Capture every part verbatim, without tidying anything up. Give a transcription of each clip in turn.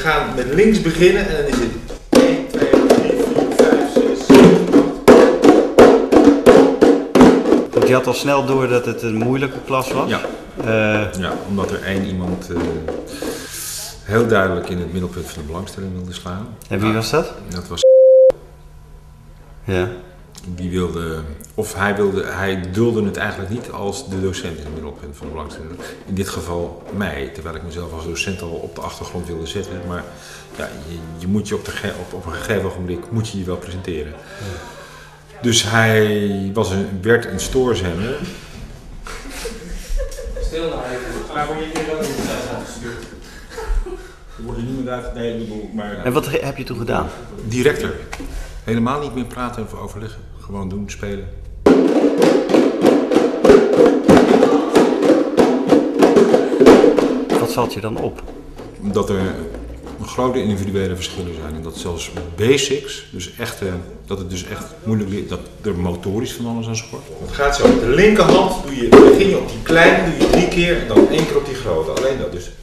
gaan met links beginnen en dan is het één, twee, drie, vier, vijf, zes, zeven, acht. Je had al snel door dat het een moeilijke klas was? Ja, uh, ja omdat er één iemand uh, heel duidelijk in het middelpunt van de belangstelling wilde slaan. En wie was dat? Dat was ja. Die wilde, of hij wilde, hij dulde het eigenlijk niet als de docent in het middelpunt van de belangstelling. In dit geval mij, terwijl ik mezelf als docent al op de achtergrond wilde zetten. Maar ja, je, je moet je op, de, op, op een gegeven ogenblik moet je je wel presenteren. Ja. Dus hij was een, werd een stoorzender. Stil nou even. Maar word je hier ook niet uitgestuurd? Word je niet meer uit? Nee, ik bedoel, maar... En wat heb je toen gedaan? Directer. Helemaal niet meer praten of overleggen. Gewoon doen, spelen. Wat valt je dan op? Dat er grote individuele verschillen zijn. En dat zelfs basics, dus echt, dat het dus echt moeilijk is, dat er motorisch van alles aan schort. Het gaat zo. Met de linkerhand doe je, begin je op die kleine, doe je drie keer en dan één keer op die grote. Alleen dat. Dus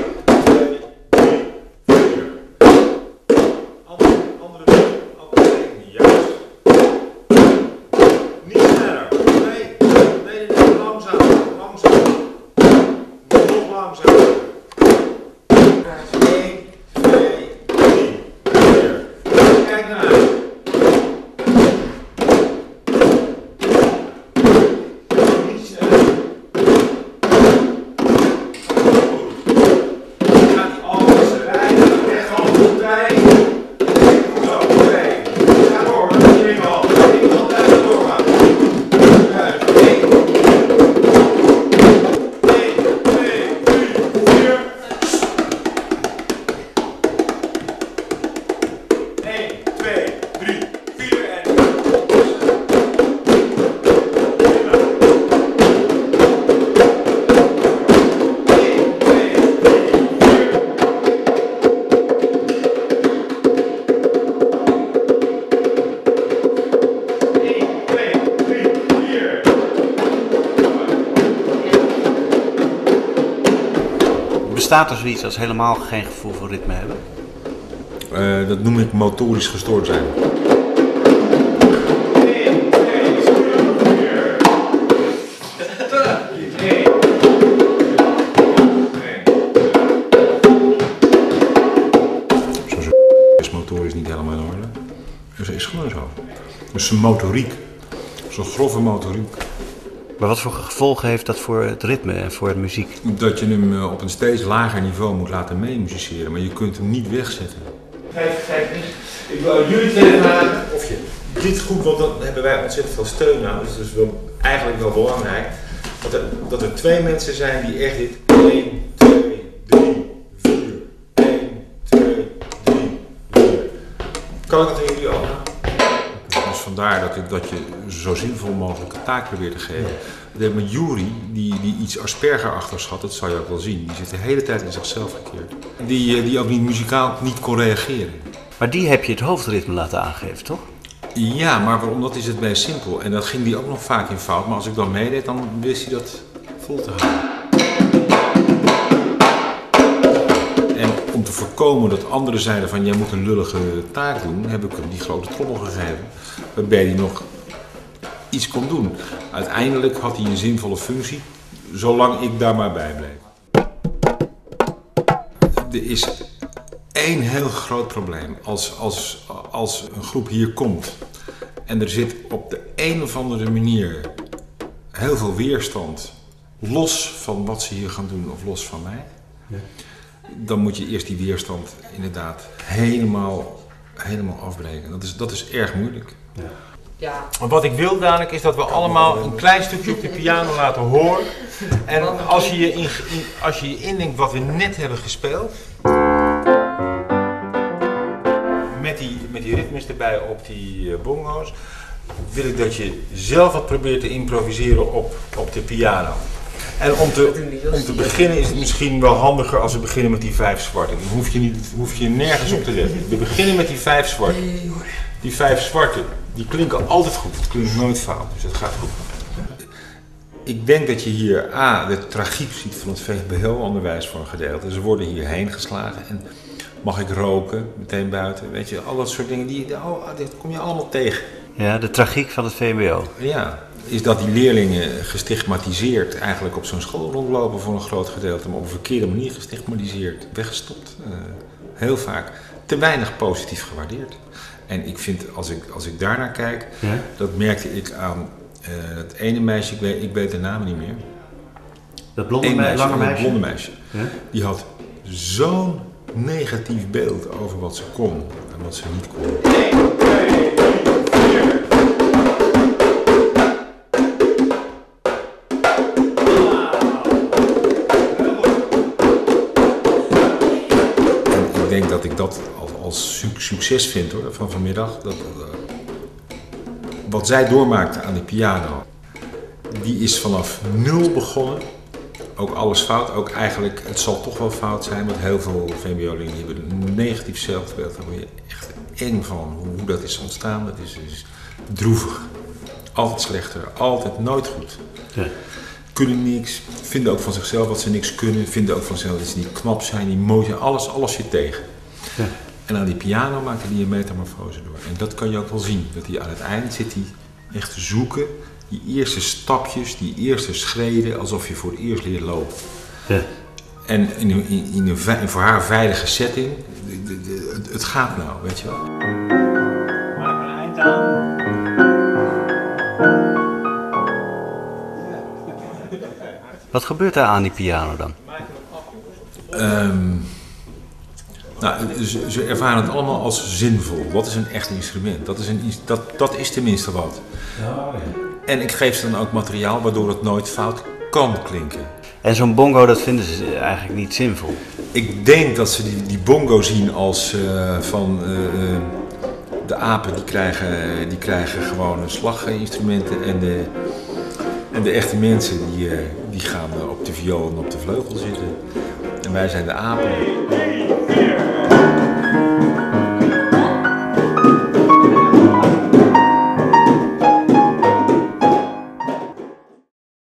Bestaat er zoiets als helemaal geen gevoel voor ritme hebben? Uh, dat noem ik motorisch gestoord zijn. Zo'n is motorisch niet helemaal in orde. Dus dat is gewoon zo. Dus zijn motoriek, zo'n grove motoriek. Maar wat voor gevolgen heeft dat voor het ritme en voor de muziek? Dat je hem op een steeds lager niveau moet laten meemusiceren, maar je kunt hem niet wegzetten. Kijk, kijk, ik wil jullie twee vragen of je dit goed, want dan hebben wij ontzettend veel steun aan. Dus dat is wel, eigenlijk wel belangrijk. Dat er, dat er twee mensen zijn die echt dit één, twee, drie, vier, één, twee, drie, vier. Kan ik dat aan jullie ook? Dus vandaar dat, ik, dat je zo zinvol mogelijk een taak probeert te geven. Dat heeft met Juri, die, die iets Asperger-achtigs had, dat zou je ook wel zien. Die zit de hele tijd in zichzelf gekeerd. Die, die ook niet muzikaal niet kon reageren. Maar die heb je het hoofdritme laten aangeven, toch? Ja, maar omdat is het meest simpel. En dat ging die ook nog vaak in fout. Maar als ik dan meedeed, dan wist hij dat vol te houden. En om te voorkomen dat anderen zeiden van jij moet een lullige taak doen, heb ik hem die grote trommel gegeven. Waarbij hij nog iets kon doen. Uiteindelijk had hij een zinvolle functie, zolang ik daar maar bij bleef. Er is één heel groot probleem. Als, als, als een groep hier komt en er zit op de een of andere manier heel veel weerstand, los van wat ze hier gaan doen of los van mij, ja. Dan moet je eerst die weerstand inderdaad helemaal, helemaal afbreken. Dat is, dat is erg moeilijk. Ja. Ja. Wat ik wil dadelijk is dat we allemaal een klein stukje op de piano laten horen. En als je je, in, in, als je je indenkt wat we net hebben gespeeld, met die, met die ritmes erbij op die uh, bongo's, wil ik dat je zelf wat probeert te improviseren op, op de piano. En om te, om te beginnen is het misschien wel handiger als we beginnen met die vijf zwarte. Dan hoef je, niet, hoef je nergens op te letten. We beginnen met die vijf zwarte. Die vijf zwarte, die klinken altijd goed. Het klinkt nooit fout, dus het gaat goed. Ik denk dat je hier A, de tragiek ziet van het V B O-onderwijs voor een gedeelte. Ze worden hierheen geslagen. En Mag ik roken? Meteen buiten. Weet je, al dat soort dingen, die, oh, dit kom je allemaal tegen. Ja, de tragiek van het V M B O. Ja, is dat die leerlingen gestigmatiseerd eigenlijk op zo'n school rondlopen voor een groot gedeelte, maar op een verkeerde manier gestigmatiseerd, weggestopt. Uh, heel vaak te weinig positief gewaardeerd. En ik vind, als ik, als ik daarnaar kijk, ja? dat merkte ik aan uh, het ene meisje, ik weet, ik weet de naam niet meer. Dat blonde meisje, lange meisje? Dat blonde meisje. Ja? Die had zo'n negatief beeld over wat ze kon en wat ze niet kon. En ik denk dat ik dat als, als succes vind hoor, van vanmiddag. Dat, uh, wat zij doormaakte aan die piano, die is vanaf nul begonnen. Ook alles fout, ook eigenlijk, het zal toch wel fout zijn, want heel veel V M B O-leerlingen hebben een negatief zelfbeeld. Daar word je echt eng van, hoe, hoe dat is ontstaan. Dat is, is droevig. Altijd slechter, altijd nooit goed. Ja. Kunnen niks, vinden ook van zichzelf dat ze niks kunnen, vinden ook van zichzelf dat ze niet knap zijn, niet mooi zijn, alles, alles zit tegen. Ja. En aan die piano maakte die een metamorfose door. En dat kan je ook wel zien, dat hij aan het eind zit hij echt te zoeken. Die eerste stapjes, die eerste schreden, alsof je voor het eerst leert lopen. Ja. En in een, in, in een, voor haar veilige setting, de, de, de, het, het gaat nou, weet je wel. Maak een eind aan. Wat gebeurt daar aan die piano dan? Um, nou, ze, ze ervaren het allemaal als zinvol. Wat is een echt instrument? Dat is, een, dat, dat is tenminste wat. Oh, ja. En ik geef ze dan ook materiaal waardoor het nooit fout kan klinken. En zo'n bongo, dat vinden ze eigenlijk niet zinvol? Ik denk dat ze die, die bongo zien als uh, van uh, de apen die krijgen, die krijgen gewoon slaginstrumenten en de, en de echte mensen die, uh, die gaan op de viool en op de vleugel zitten. En wij zijn de apen.